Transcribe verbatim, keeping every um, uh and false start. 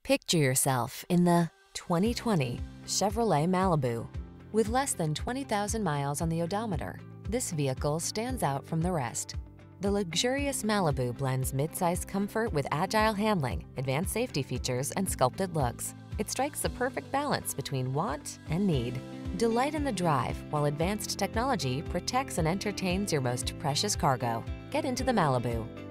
Picture yourself in the twenty twenty Chevrolet Malibu. With less than twenty thousand miles on the odometer, this vehicle stands out from the rest. The luxurious Malibu blends mid-size comfort with agile handling, advanced safety features, and sculpted looks. It strikes the perfect balance between want and need. Delight in the drive while advanced technology protects and entertains your most precious cargo. Get into the Malibu.